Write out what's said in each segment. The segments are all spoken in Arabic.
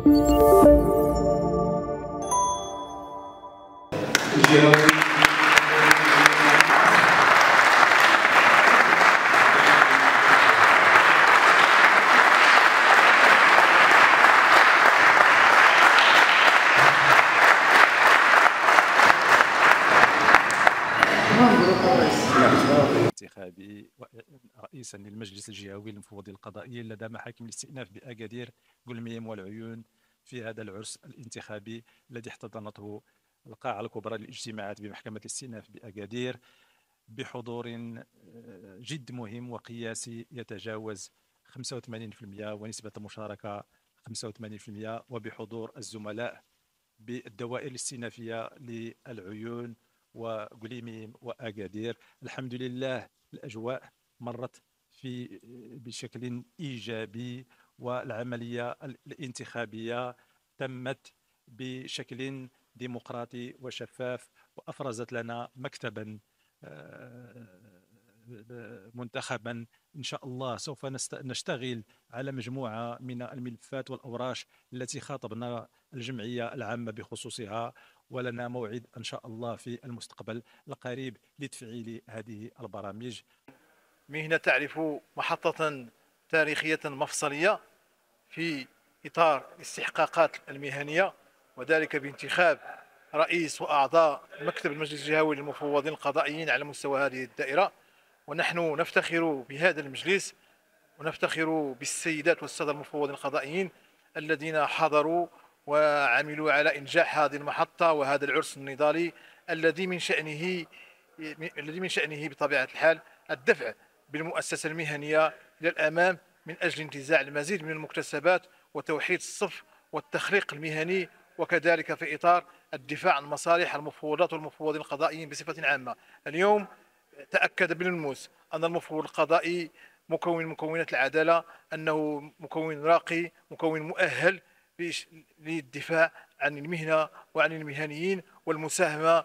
انتخابي رئيسا للمجلس الجهوي للمفوضية القضائية لدى محاكم الاستئناف بأكادير قلميم والعيون في هذا العرس الانتخابي الذي احتضنته القاعة الكبرى للاجتماعات بمحكمة الاستئناف بأكادير بحضور جد مهم وقياسي يتجاوز 85% ونسبة المشاركة 85%، وبحضور الزملاء بالدوائر الاستئنافية للعيون وقليميم وأكادير. الحمد لله الأجواء مرت بشكل إيجابي، والعملية الانتخابية تمت بشكل ديمقراطي وشفاف، وأفرزت لنا مكتبا منتخبا. إن شاء الله سوف نشتغل على مجموعة من الملفات والأوراش التي خاطبنا الجمعية العامة بخصوصها، ولنا موعد إن شاء الله في المستقبل القريب لتفعيل هذه البرامج. مهنة تعرف محطة تاريخية مفصلية في إطار الاستحقاقات المهنية، وذلك بانتخاب رئيس وأعضاء مكتب المجلس الجهوي للمفوضين القضائيين على مستوى هذه الدائرة. ونحن نفتخر بهذا المجلس ونفتخر بالسيدات والسادة المفوضين القضائيين الذين حضروا وعملوا على إنجاح هذه المحطة وهذا العرس النضالي الذي من شأنه بطبيعة الحال الدفع بالمؤسسة المهنية إلى الأمام من أجل انتزاع المزيد من المكتسبات وتوحيد الصف والتخريق المهني، وكذلك في إطار الدفاع عن مصالح المفوضات والمفوضين القضائيين بصفة عامة. اليوم تأكد بالملموس أن المفوض القضائي مكون من مكونات العدالة، أنه مكون راقي، مكون مؤهل للدفاع عن المهنة وعن المهنيين والمساهمة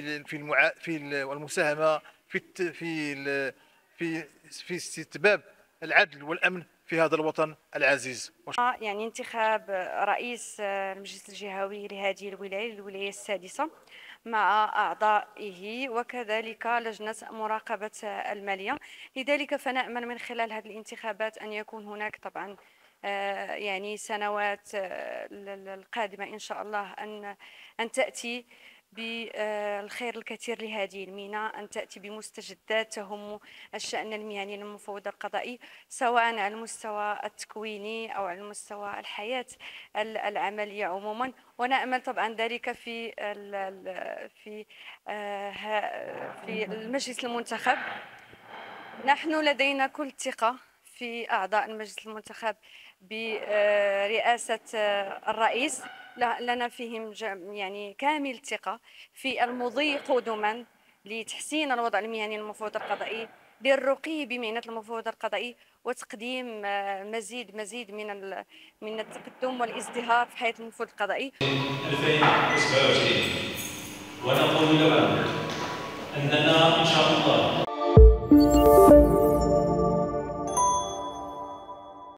في استتباب العدل والأمن في هذا الوطن العزيز. يعني انتخاب رئيس المجلس الجهوي لهذه الولاية السادسة مع أعضائه وكذلك لجنة مراقبة المالية. لذلك فنأمل من خلال هذه الانتخابات أن يكون هناك طبعا يعني سنوات القادمة إن شاء الله أن تأتي بالخير الكثير لهذه المهنة، أن تأتي بمستجدات تهم الشأن المهني للمفوض القضائي، سواء على المستوى التكويني أو على مستوى الحياة العملية عموما. ونأمل طبعا ذلك في المجلس المنتخب. نحن لدينا كل ثقة في أعضاء المجلس المنتخب برئاسة الرئيس، لنا فيهم يعني كامل الثقة في المضي قدما لتحسين الوضع المهني للمفوض القضائي، للرقي بمهنة المفوض القضائي، وتقديم مزيد من التقدم والازدهار في حياة المفوض القضائي. 2027 ونقول لكم أننا إن شاء الله